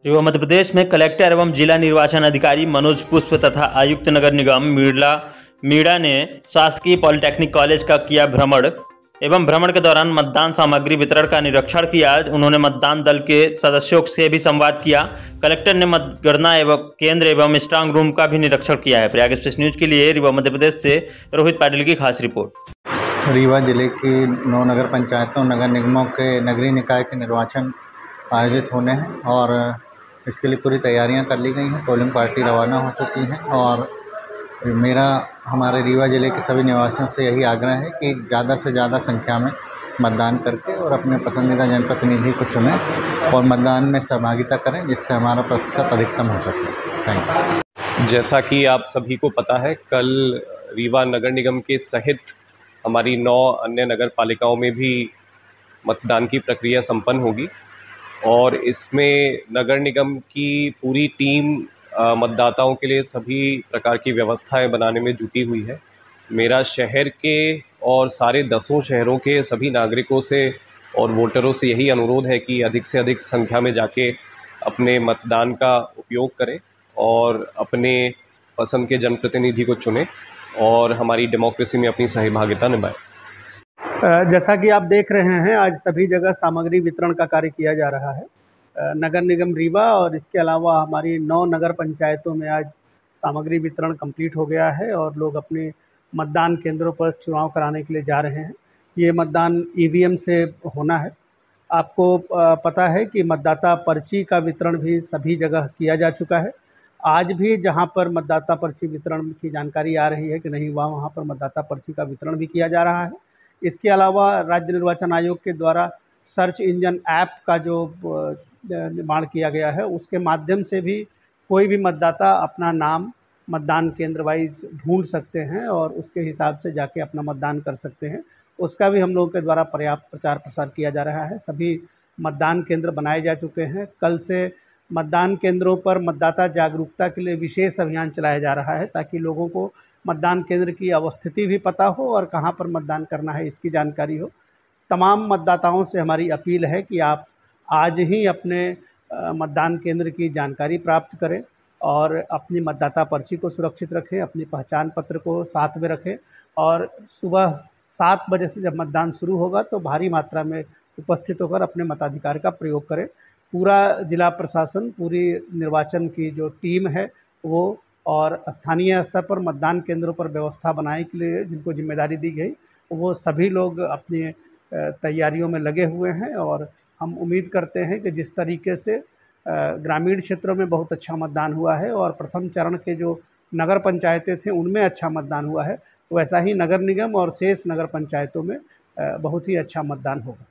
रीवा मध्य प्रदेश में कलेक्टर एवं जिला निर्वाचन अधिकारी मनोज पुष्प तथा आयुक्त नगर निगम मीणा ने शासकीय पॉलिटेक्निक कॉलेज का किया भ्रमण एवं भ्रमण के दौरान मतदान सामग्री वितरण का निरीक्षण किया। उन्होंने मतदान दल के सदस्यों से भी संवाद किया। कलेक्टर ने मतगणना एवं केंद्र एवं स्ट्रांग रूम का भी निरीक्षण किया है। प्रयाग एक्सप्रेस न्यूज के लिए रीवा मध्य प्रदेश से रोहित पाटिल की खास रिपोर्ट। रीवा जिले की 9 नगर पंचायतों नगर निगमों के नगरीय निकाय के निर्वाचन आयोजित होने हैं और इसके लिए पूरी तैयारियां कर ली गई हैं। पोलिंग पार्टी रवाना हो चुकी हैं और मेरा हमारे रीवा जिले के सभी निवासियों से यही आग्रह है कि ज़्यादा से ज़्यादा संख्या में मतदान करके और अपने पसंदीदा जनप्रतिनिधि को चुनें और मतदान में सहभागिता करें, जिससे हमारा प्रतिशत अधिकतम हो सके। Thank you. जैसा कि आप सभी को पता है, कल रीवा नगर निगम के सहित हमारी 9 अन्य नगर पालिकाओं में भी मतदान की प्रक्रिया संपन्न होगी और इसमें नगर निगम की पूरी टीम मतदाताओं के लिए सभी प्रकार की व्यवस्थाएं बनाने में जुटी हुई है। मेरा शहर के और सारे 10 शहरों के सभी नागरिकों से और वोटरों से यही अनुरोध है कि अधिक से अधिक संख्या में जाके अपने मतदान का उपयोग करें और अपने पसंद के जनप्रतिनिधि को चुनें और हमारी डेमोक्रेसी में अपनी सहभागिता निभाएं। जैसा कि आप देख रहे हैं, आज सभी जगह सामग्री वितरण का कार्य किया जा रहा है। नगर निगम रीवा और इसके अलावा हमारी 9 नगर पंचायतों में आज सामग्री वितरण कंप्लीट हो गया है और लोग अपने मतदान केंद्रों पर चुनाव कराने के लिए जा रहे हैं। ये मतदान ईवीएम से होना है। आपको पता है कि मतदाता पर्ची का वितरण भी सभी जगह किया जा चुका है। आज भी जहां पर मतदाता पर्ची वितरण की जानकारी आ रही है कि नहीं, वहां पर मतदाता पर्ची का वितरण भी किया जा रहा है। इसके अलावा राज्य निर्वाचन आयोग के द्वारा सर्च इंजन ऐप का जो निर्माण किया गया है, उसके माध्यम से भी कोई भी मतदाता अपना नाम मतदान केंद्र वाइज ढूंढ सकते हैं और उसके हिसाब से जाके अपना मतदान कर सकते हैं। उसका भी हम लोगों के द्वारा पर्याप्त प्रचार प्रसार किया जा रहा है। सभी मतदान केंद्र बनाए जा चुके हैं। कल से मतदान केंद्रों पर मतदाता जागरूकता के लिए विशेष अभियान चलाया जा रहा है ताकि लोगों को मतदान केंद्र की अवस्थिति भी पता हो और कहां पर मतदान करना है इसकी जानकारी हो। तमाम मतदाताओं से हमारी अपील है कि आप आज ही अपने मतदान केंद्र की जानकारी प्राप्त करें और अपनी मतदाता पर्ची को सुरक्षित रखें, अपनी पहचान पत्र को साथ में रखें और सुबह 7 बजे से जब मतदान शुरू होगा तो भारी मात्रा में उपस्थित होकर अपने मताधिकार का प्रयोग करें। पूरा जिला प्रशासन, पूरी निर्वाचन की जो टीम है वो और स्थानीय स्तर पर मतदान केंद्रों पर व्यवस्था बनाने के लिए जिनको जिम्मेदारी दी गई, वो सभी लोग अपनी तैयारियों में लगे हुए हैं और हम उम्मीद करते हैं कि जिस तरीके से ग्रामीण क्षेत्रों में बहुत अच्छा मतदान हुआ है और प्रथम चरण के जो नगर पंचायतें थे उनमें अच्छा मतदान हुआ है, वैसा ही नगर निगम और शेष नगर पंचायतों में बहुत ही अच्छा मतदान होगा।